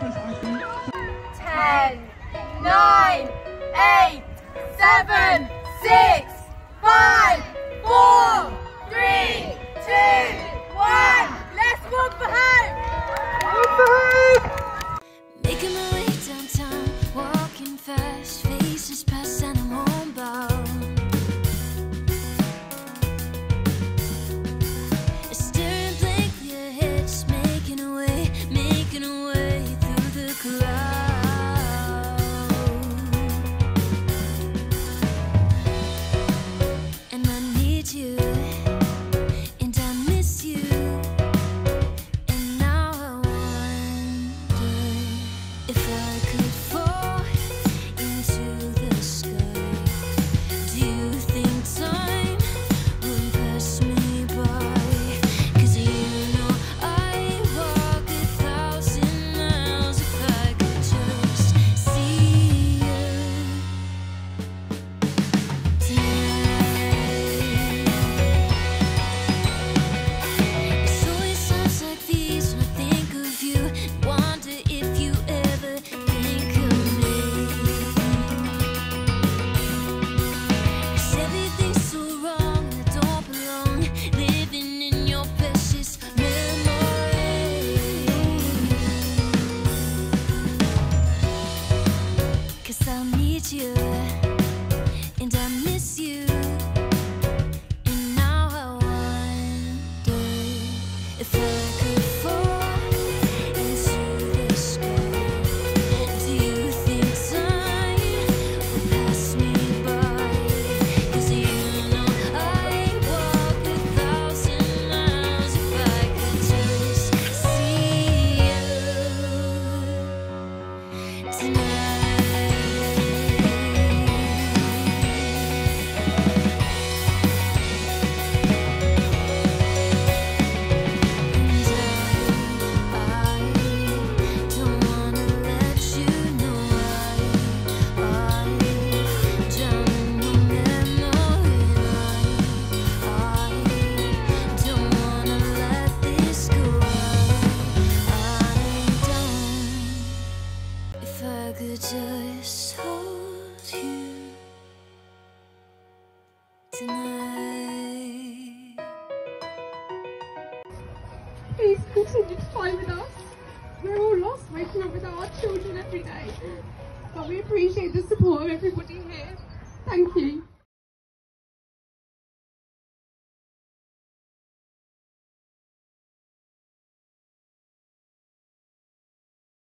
10, 9, 8, 7, 6, 5, 4, 3, 2, 1. Let's walk for home! Making my way downtown, walking fast, faces past and I'm homebound. Staring blankly ahead, just making a way through the crowd. And I need you, and I miss you. And now I wonder if I could fall into the sky. Do you think time will pass me by? 'Cause you know I walk 1,000 miles if I could just see you tonight. It always sounds like these when I think of you. Wonder if you ever think of me. 'Cause everything's so wrong and I don't belong, living in your precious memory. 'Cause I need you, and I miss you. And now I wonder if I could fall into the sky. Do you think time will pass me by? 'Cause you know I walk 1,000 miles if I could just see you tonight. If I could just hold you tonight. Please continue to fly with us. We're all lost waking up without our children every day. But we appreciate the support of everybody here. Thank you.